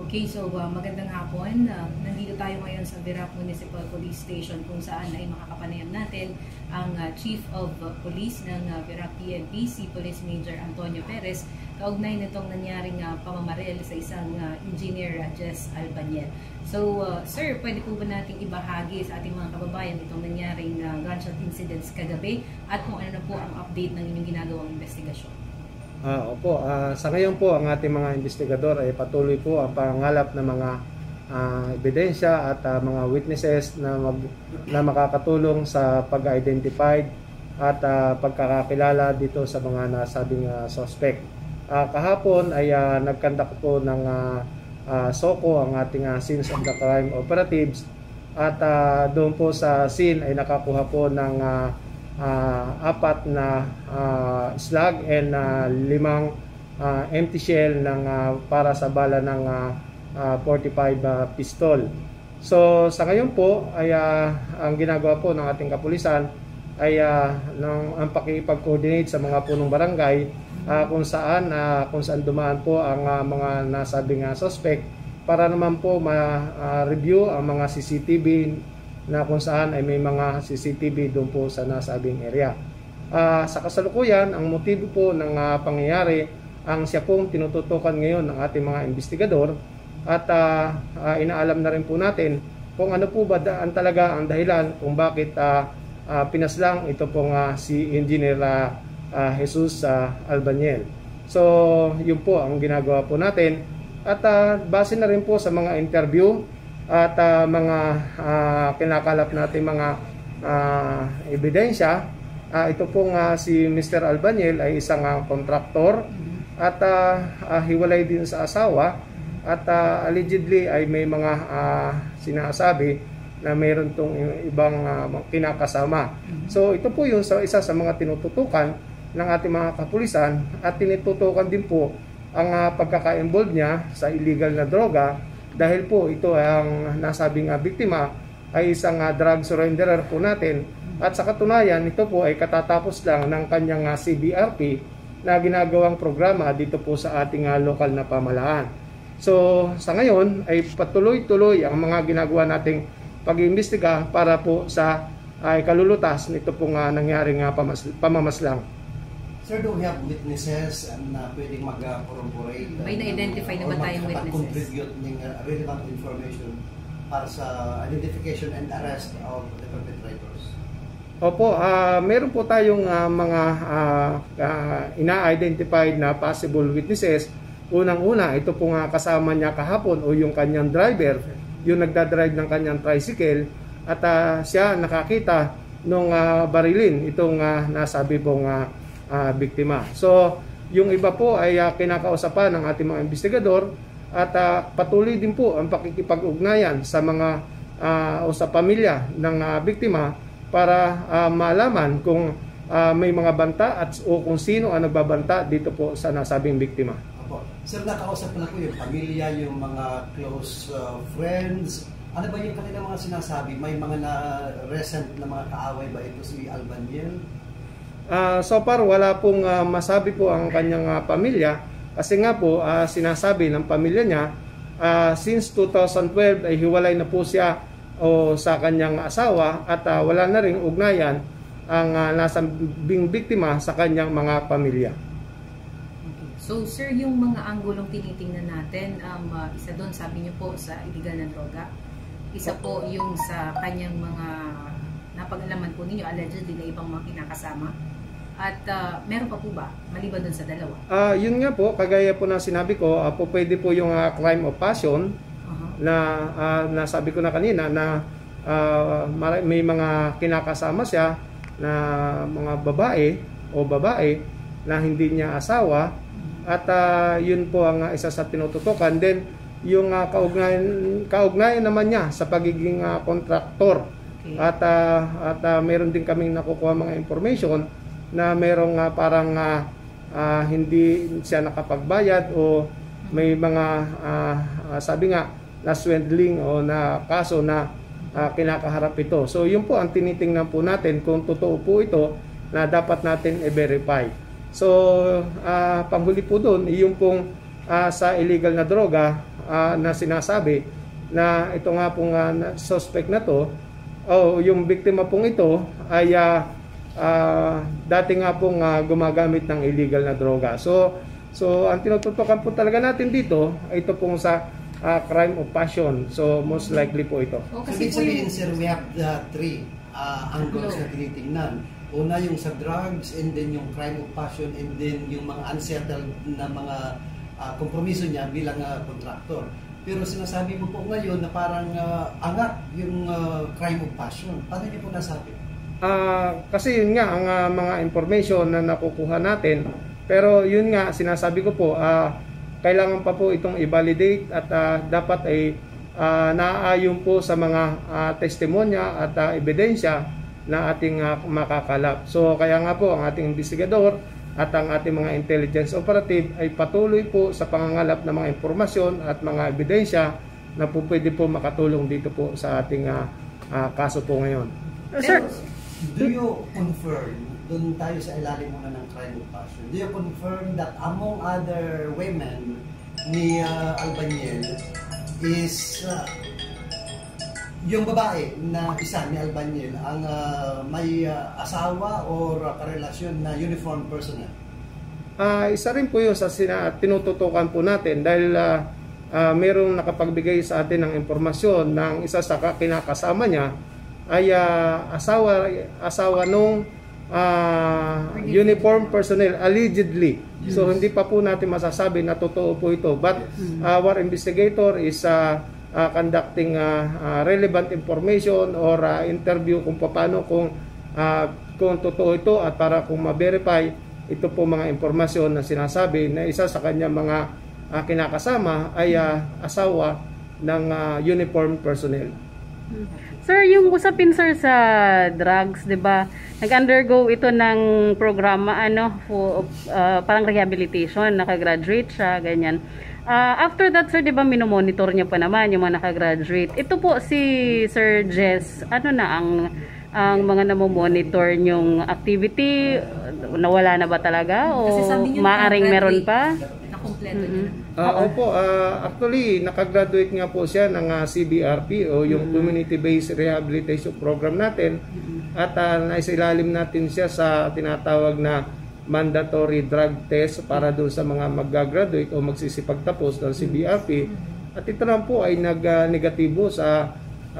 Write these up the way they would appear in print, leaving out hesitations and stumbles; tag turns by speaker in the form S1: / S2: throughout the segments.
S1: Okay, so magandang hapon. Nandito tayo ngayon sa Virac Municipal Police Station kung saan ay makakapanayam natin ang Chief of Police ng Virac PNP, si Police Major Antonio Perez, kaugnay nitong nangyaring pamamaril sa isang engineer, Jess Albanyel. So, sir, pwede po ba nating ibahagi sa ating mga kababayan itong nangyaring gunshot incidents kagabi at kung ano na po ang update ng inyong ginagawang investigasyon?
S2: Opo, sa ngayon po ang ating mga investigador ay patuloy po ang pangangalap ng mga ebidensya at mga witnesses na makakatulong sa pag-identify at pagkakakilala dito sa mga nasabing suspect. Kahapon ay nagkandak po ng SOCO ang ating scenes of the crime operatives at doon po sa scene ay nakakuha po ng 4 na slug and 5 empty shell para sa bala ng 45 pistol. So sa ngayon po ay ang ginagawa po ng ating kapulisan ay ang pakikipag-coordinate sa mga punong barangay kung saan dumaan po ang mga nasabing suspect para naman po ma-review ang mga CCTV na kung saan ay may mga CCTV doon po sa nasabing area. Sa kasalukuyan, ang motibo po ng pangyayari ang siya pong tinututukan ngayon ng ating mga investigador at inaalam na rin po natin kung ano po ba talaga ang dahilan kung bakit pinaslang ito pong si Engineer Jesus Albanyel. So, yun po ang ginagawa po natin at base na rin po sa mga interview at mga kinakalap natin mga ebidensya. Ito pong si Mr. Albanyel ay isang kontraktor at hiwalay din sa asawa at allegedly ay may mga sinasabi na mayroon tong ibang kinakasama. So ito po yung isa sa mga tinututukan ng ating mga kapulisan at tinututukan din po ang pagkaka-involve niya sa illegal na droga dahil po ito ang nasabing biktima ay isang drug surrenderer po natin at sa katunayan ito po ay katatapos lang ng kanyang CBRP na ginagawang programa dito po sa ating lokal na pamahalaan. So sa ngayon ay patuloy-tuloy ang mga ginagawa nating pag-iimbestiga para po sa kalulutas nito pong nangyaring pamamaslang.
S3: Sir, do we have witnesses na pwedeng mag-corroborate?
S1: May na-identify na ba tayong witnesses?
S3: Contribute ng relevant information para sa identification and arrest of the perpetrators?
S2: Opo, meron po tayong mga ina-identified na possible witnesses. Unang-una, ito po kasama niya kahapon o yung kanyang driver, yung nagdadrive ng kanyang tricycle at siya nakakita nung barilin itong nasabi pong biktima. So, yung iba po ay kinakausapan ng ating mga investigador at patuloy din po ang pakikipag-ugnayan sa mga o sa pamilya ng biktima para malaman kung may mga banta o kung sino ang nagbabanta dito po sa nasabing biktima.
S3: Opo. Sir, nakausap pala ko yung pamilya, yung mga close friends. Ano ba yung kanilang mga sinasabi? May mga recent na mga kaaway ba ito si Albanyel?
S2: So far wala pong masabi po ang kanyang pamilya kasi nga po sinasabi ng pamilya niya since 2012 ay hiwalay na po siya o sa kanyang asawa at wala na ring ugnayan ang nasabing biktima sa kanyang mga pamilya.
S1: Okay. So sir, yung mga anggulong tinitingnan natin, isa doon sabi niyo po sa illegal na droga, isa po yung sa kanyang mga napag-alaman po ninyo allegedly na ibang mga kinakasama. At meron pa po ba maliban doon sa dalawa?
S2: Yun nga po, kagaya po na sinabi ko, po pwede po yung crime of passion na nasabi ko na kanina na may mga kinakasama siya na mga babae na hindi niya asawa at yun po ang isa sa tinututukan. Then yung kaugnayan naman niya sa pagiging kontraktor. Okay. At meron din kaming nakukuha mga information na merong parang hindi siya nakapagbayad o may mga sabi nga na swindling o na kaso na kinakaharap ito. So yun po ang tinitingnan po natin kung totoo po ito na dapat natin i-verify. So panghuli po doon yung pong sa illegal na droga na sinasabi na ito nga pong suspect na to o yung biktima pong ito ay dati nga pong gumagamit ng illegal na droga. So ang tinututukan po talaga natin dito ay ito pong sa crime of passion. So most likely po ito.
S1: O,
S3: So,
S1: kasi
S3: ibig
S1: po
S3: sabihin,
S1: yung,
S3: sir, we have the three angles na tinitingnan. Una yung sa drugs, and then yung crime of passion, and then yung mga unsettled na mga kompromiso niya bilang contractor. Pero sinasabi mo po ngayon na parang angat yung crime of passion. Paano niyo po nasabi?
S2: Kasi yun nga ang mga information na nakukuha natin. Pero yun nga sinasabi ko po, kailangan pa po itong i-validate at dapat ay naaayon po sa mga testimonya at ebidensya na ating makakalap. So kaya nga po ang ating investigador at ang ating mga intelligence operative ay patuloy po sa pangangalap ng mga impormasyon at mga ebidensya na po pwede po makatulong dito po sa ating kaso po ngayon.
S4: Sir,
S3: Do you confirm, doon tayo sa ilalim muna ng crime of passion, do you confirm that among other women ni Albaniel is yung babae na isa ni Albaniel ang may asawa or karelasyon na uniformed personnel?
S2: Isa rin po yun sa tinututukan po natin dahil merong nakapagbigay sa atin ng impormasyon ng isa sa kinakasama niya ay asawa nung uniform personnel allegedly. So hindi pa po natin masasabi na totoo po ito, but our investigator is conducting relevant information or interview kung paano kung totoo ito at para kung ma-verify ito po mga impormasyon na sinasabi na isa sa kanya mga kinakasama ay asawa ng uniform personnel.
S4: Sir, yung usapin sir sa drugs, 'di ba? Nag-undergo ito ng programa parang rehabilitation, nakagraduate siya, ganyan. After that sir, 'di ba minomonitor niya pa naman yung mga nakagraduate. Ito po si Sir Jess, ano na ang mga namomonitor yung activity, nawala na ba talaga o
S1: Kasi sabi niyo,
S4: maaring meron pa?
S1: Nakumpleto niya.
S2: Opo, actually nakagraduate nga po siya ng CBRP o yung Community-Based Rehabilitation Program natin at naisilalim natin siya sa tinatawag na mandatory drug test para doon sa mga mag-graduate o magsisipagtapos ng CBRP. At ito naman po ay nag-negatibo sa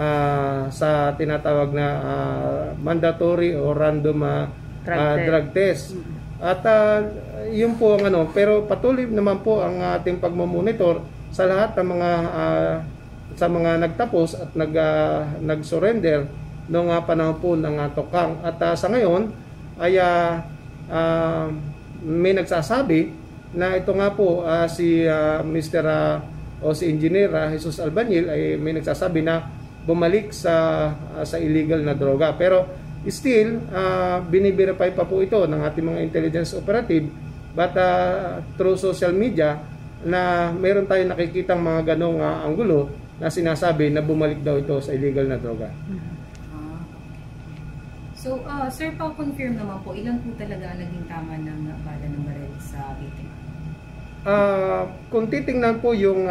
S2: tinatawag na mandatory o random drug test. At yun po ang pero patuloy naman po ang ating pagmamonitor sa lahat ng mga sa mga nagtapos at nag-surrender noong panahon po ng tokang. At sa ngayon ay may nagsasabi na ito nga po si Mr. O si Engineer Jesus Albaniel ay may nagsasabi na bumalik sa illegal na droga. Pero still, biniverify pa po ito ng ating mga intelligence operative, but through social media na meron tayong nakikitang mga ganong anggulo na sinasabi na bumalik daw ito sa illegal na droga.
S1: So, sir, pa-confirm naman po, ilan po talaga ang naging tama ng bala ng baril sa biktima?
S2: Kung titingnan po yung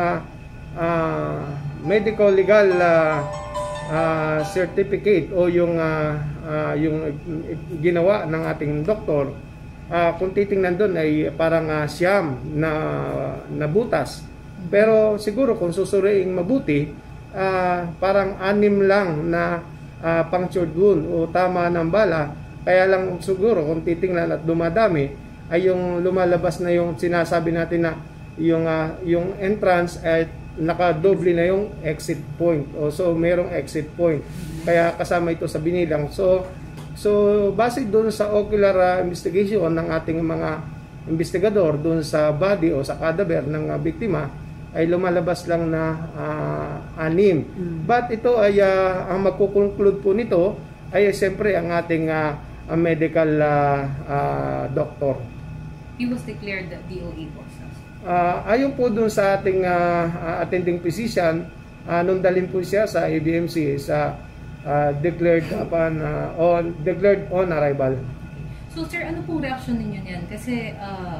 S2: medical legal certificate o yung ginawa ng ating doktor, kung titingnan doon ay parang siyam na butas. Pero siguro kung susuriing mabuti, parang 6 lang na punctured wound o tama ng bala. Kaya lang siguro kung titingnan at dumadami ay yung lumalabas na yung sinasabi natin na yung entrance ay nakadoble na yung exit point. So merong exit point. Kaya kasama ito sa binilang. So base doon sa ocular investigation ng ating mga investigador doon sa body o sa cadaver ng biktima ay lumalabas lang na 6. But ito ay ang magko-conclude po nito ay siyempre ang ating medical doctor.
S1: He was declared DOE po.
S2: Ayon po dun sa ating attending physician, nung dalhin po siya sa ABMC sa declared on arrival.
S1: So sir, ano pong reaction ninyo niyan? Kasi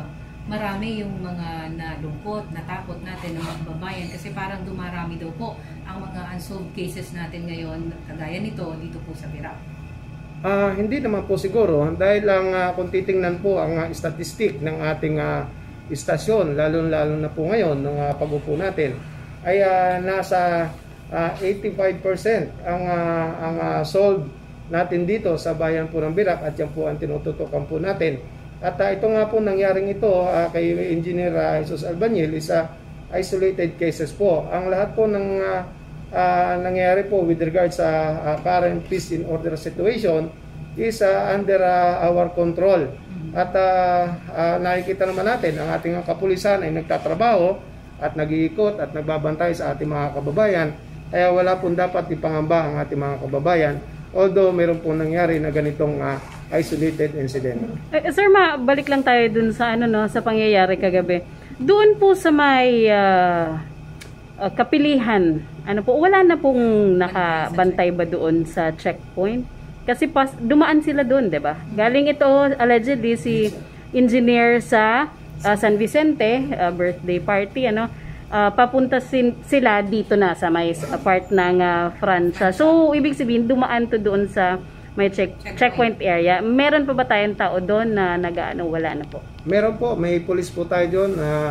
S1: marami yung mga nalungkot, natakot natin ng mga kababayan kasi parang dumarami daw po ang mga unsolved cases natin ngayon kagaya nito dito po sa Virac.
S2: Hindi naman po siguro dahil lang kung titingnan po ang statistic ng ating istasyon, lalo na po ngayon ng pag-upo natin, ay nasa 85% ang solved natin dito sa bayan po ng Virac at yan po ang tinututukan po natin. At ito nga po nangyaring ito kay Engineer Jesus Albañil is isolated cases po. Ang lahat po ng nangyari po with regard sa current peace and order situation is under our control. At nakikita naman natin ang ating kapulisan ay nagtatrabaho at nag-iikot at nagbabantay sa ating mga kababayan. Kaya wala pong dapat ipangamba ang ating mga kababayan. Although mayroon pong nangyari na ganitong isolated incident.
S4: Sir, balik lang tayo dun sa sa pangyayari kagabi. Doon po sa may kapilihan, wala na pong nakabantay ba doon sa checkpoint? Kasi dumaan sila doon, 'di ba? Galing ito allegedly si engineer sa San Vicente, birthday party, papunta sila dito na sa may part ng Francia. So, ibig sabihin, dumaan to doon sa may checkpoint area. Meron pa ba tayong tao doon na wala na po?
S2: Meron po, may police po tayo doon,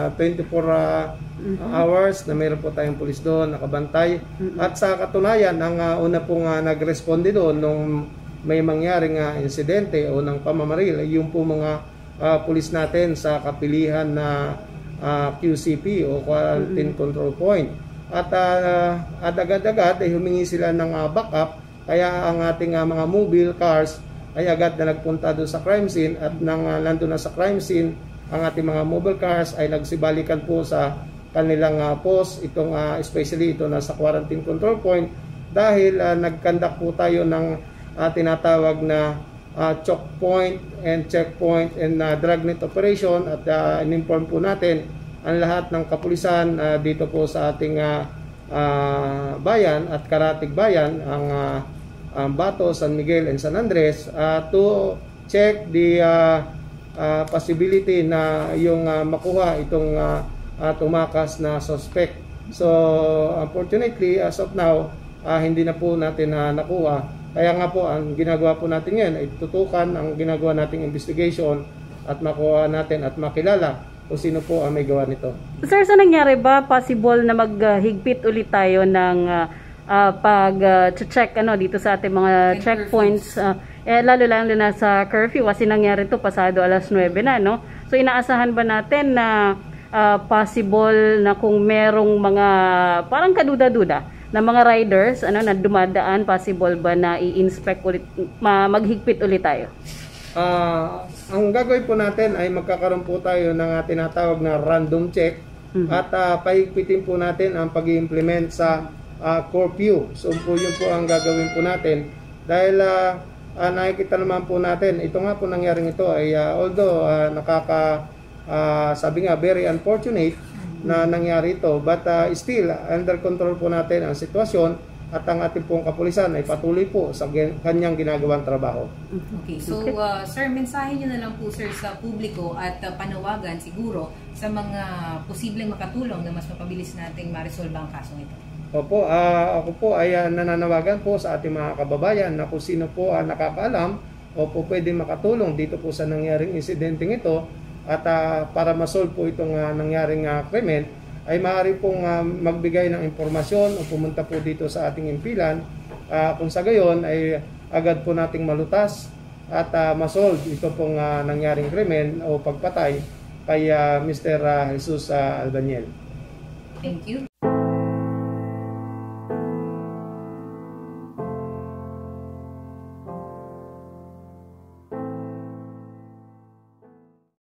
S2: 24 hours na meron po tayong police doon, nakabantay. At sa katunayan, ang una pong nag-responde doon nung may mangyaring insidente o ng pamamaril, yung po mga police natin sa kapilihan na QCP o Quarantine Control Point. At agad-agad ay humingi sila ng backup, kaya ang ating mga mobile cars ay agad na nagpunta doon sa crime scene at nang nandun na sa crime scene, ang ating mga mobile cars ay nagsibalikan po sa kanilang post, especially ito na sa Quarantine Control Point dahil nag-conduct po tayo ng tinatawag na choke point and checkpoint and dragnet operation at in-inform po natin ang lahat ng kapulisan dito po sa ating bayan at karatig bayan ang Bato, San Miguel and San Andres to check the possibility na yung makuha itong tumakas na suspect. So unfortunately as of now hindi na po natin nakuha. Kaya nga po, ang ginagawa po natin ngayon ay tutukan ang ginagawa nating investigation at makuha natin at makilala kung sino po ang may gawa nito.
S4: Sir, sa nangyari ba, possible na maghigpit ulit tayo ng pag-check dito sa ating mga checkpoints, lalo na sa curfew kasi nangyari to pasado alas 9 na, no? So inaasahan ba natin na possible na kung merong mga parang kaduda-duda na mga riders na dumadaan, possible ba na i-inspect ulit, maghigpit ulit tayo?
S2: Ang gagawin po natin ay magkakaroon po tayo ng tinatawag na random check at pahigpitin po natin ang pag-implement sa curfew. So po yun po ang gagawin po natin dahil nakikita naman po natin, ito nga po nangyaring ito ay although sabi nga very unfortunate na nangyari ito, but still under control po natin ang sitwasyon at ang ating pong kapulisan ay patuloy po sa kanyang ginagawang trabaho.
S1: Okay, so sir, mensahe nyo na lang po sir sa publiko at panawagan siguro sa mga posibleng makatulong na mas mapabilis nating ma-resolve ang kasong ito.
S2: Opo, ako po ay nananawagan po sa ating mga kababayan na kung sino po nakakaalam o po pwede makatulong dito po sa nangyaring insidenteng ito at para ma-solve po itong nangyaring krimen ay maaari pong magbigay ng impormasyon o pumunta po dito sa ating impilan kung sa gayon ay agad po nating malutas at ma-solve ito pong nangyaring krimen o pagpatay kay Mr. Jesus Albañil.
S1: Thank you.